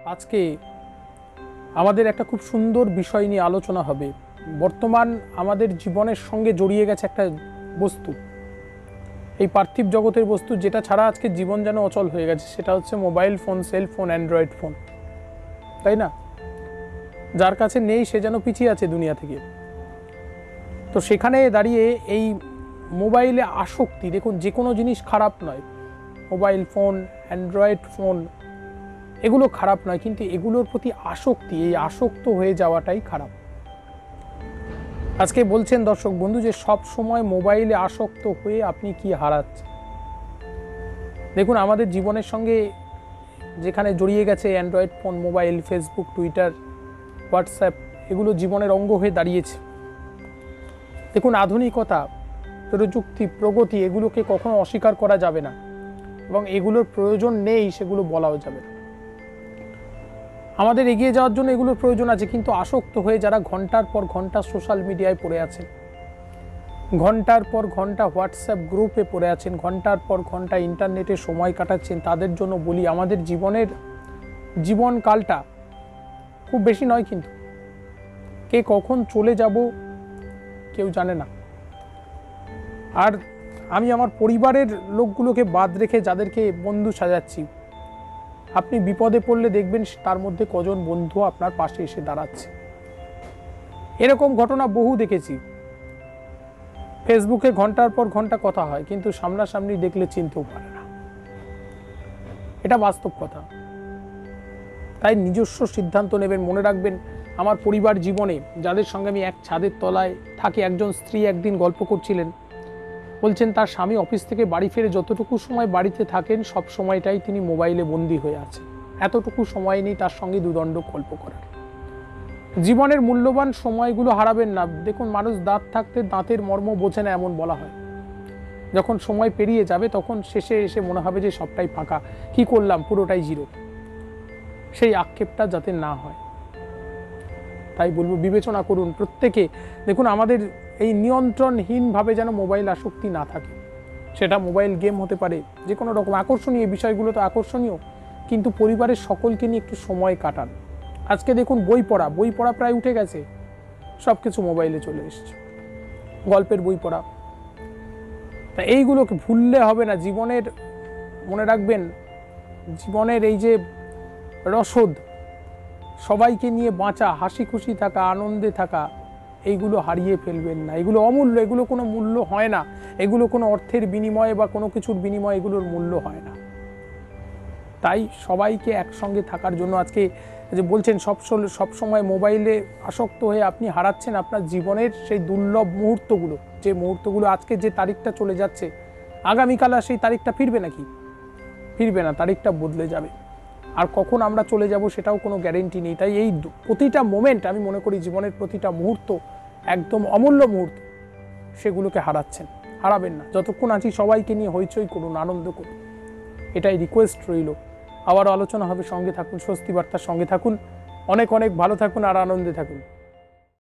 আজকে আমাদের একটা খুব সুন্দর বিষয় নিয়ে আলোচনা হবে। বর্তমান আমাদের জীবনের সঙ্গে জড়িয়ে গেছে একটা বস্তু, এই পার্থিব জগতের বস্তু, যেটা ছাড়া আজকে জীবন যেন অচল হয়ে গেছে। সেটা হচ্ছে mobile phone, cellphone, Android phone, তাই না? যার কাছে নেই সে যেন পিছিয়ে আছে দুনিয়া থেকে। তো সেখানে দাঁড়িয়ে এই মোবাইলে আসক্তি, দেখুন যে কোনো জিনিস খারাপ নয়, মোবাইল ফোন, অ্যান্ড্রয়েড ফোন এগুলো খারাপ নয়, কিন্তু এগুলোর প্রতি আসক্তি, এই আসক্ত হয়ে যাওয়াটাই খারাপ। আজকে বলছেন দর্শক বন্ধু যে সব সময় মোবাইলে আসক্ত হয়ে আপনি কি হারাচ্ছেন। দেখুন আমাদের জীবনের সঙ্গে যেখানে জড়িয়ে গেছে Android phone, mobile, Facebook, Twitter, WhatsApp, এগুলো জীবনের অঙ্গ হয়ে দাঁড়িয়েছে। দেখুন আধুনিকতা, প্রযুক্তি, প্রগতি এগুলোকে কখনো অস্বীকার করা যাবে না, এবং এগুলোর প্রয়োজন নেই সেগুলো বলাও যাবে না। আমাদের এগিয়ে যাওয়ার জন্য এগুলোর প্রয়োজন আছে, কিন্তু আসক্ত হয়ে যারা ঘন্টার পর ঘন্টা সোশ্যাল মিডিয়ায় পড়ে আছেন, ঘন্টার পর ঘন্টা হোয়াটসঅ্যাপ গ্রুপে পড়ে আছেন, ঘন্টার পর ঘন্টা ইন্টারনেটে সময় কাটাচ্ছেন, তাদের জন্য বলি আমাদের জীবনকালটা খুব বেশি নয়, কিন্তু কে কখন চলে যাব কেউ জানে না। আর আমি আমার পরিবারের লোকগুলোকে বাদ রেখে যাদেরকে বন্ধু সাজাচ্ছি, আপনি বিপদে পড়লে দেখবেন তার মধ্যে কজন বন্ধু আপনার পাশে এসে দাঁড়াচ্ছে। এরকম ঘটনা বহু দেখেছি। ফেসবুকে ঘন্টার পর ঘন্টা কথা হয়, কিন্তু সামনাসামনি দেখলে চিনতেও পারে না। এটা বাস্তব কথা। তাই নিজস্ব সিদ্ধান্ত নেবেন। মনে রাখবেন, আমার পরিবার জীবনে যাদের সঙ্গে আমি এক ছাদের তলায় থাকি, একজন স্ত্রী একদিন গল্প করছিলেন, বলছেন তার স্বামী অফিস থেকে বাড়ি ফিরে যতটুকু সময় বাড়িতে থাকেন সব সময়টাই তিনি মোবাইলে বন্দী হয়ে আছেন। এতটুকু সময় নেই তার সঙ্গে দুদণ্ড গল্প করার। জীবনের মূল্যবান সময়গুলো হারাবেন না। দেখুন মানুষ দাঁত থাকতে দাঁতের মর্ম বোঝে না, এমন বলা হয়। যখন সময় পেরিয়ে যাবে তখন শেষে এসে মনে হবে যে সবটাই ফাঁকা, কি করলাম, পুরোটাই জিরো। সেই আক্ষেপটা যাতে না হয়, তাই বলবো বিবেচনা করুন প্রত্যেকে। দেখুন আমাদের এই নিয়ন্ত্রণহীনভাবে যেন মোবাইল আসক্তি না থাকে। সেটা মোবাইল গেম হতে পারে, যে কোনো রকম আকর্ষণীয় বিষয়গুলো তো আকর্ষণীয়, কিন্তু পরিবারের সকলকে নিয়ে একটু সময় কাটান। আজকে দেখুন বই পড়া প্রায় উঠে গেছে, সব কিছু মোবাইলে চলে এসছে। গল্পের বই পড়া, তা এইগুলোকে ভুললে হবে না। জীবনের মনে রাখবেন, জীবনের এই যে রসদ, সবাইকে নিয়ে বাঁচা, হাসি খুশি থাকা, আনন্দে থাকা, এইগুলো হারিয়ে ফেলবেন না। এগুলো অমূল্য, এগুলো কোনো মূল্য হয় না, এগুলো কোনো অর্থের বিনিময়ে বা কোনো কিছুর বিনিময়ে এগুলোর মূল্য হয় না। তাই সবাইকে একসঙ্গে থাকার জন্য আজকে যে বলছেন সব সময় মোবাইলে আসক্ত হয়ে আপনি হারাচ্ছেন আপনার জীবনের সেই দুর্লভ মুহূর্তগুলো, যে মুহূর্তগুলো আজকে যে তারিখটা চলে যাচ্ছে, আগামীকাল আর সেই তারিখটা ফিরবে নাকি? ফিরবে না, তারিখটা বদলে যাবে। আর কখন আমরা চলে যাব সেটাও কোনো গ্যারেন্টি নেই। তাই এই প্রতিটা মোমেন্ট, আমি মনে করি জীবনের প্রতিটা মুহূর্ত একদম অমূল্য মুহূর্ত, সেগুলোকে হারাবেন না। যতক্ষণ আছি সবাইকে নিয়ে হইচই করুন, আনন্দ করুন, এটাই রিকোয়েস্ট রইল। আবারও আলোচনা হবে, সঙ্গে থাকুন, স্বস্তি বার্তার সঙ্গে থাকুন। অনেক অনেক ভালো থাকুন আর আনন্দে থাকুন।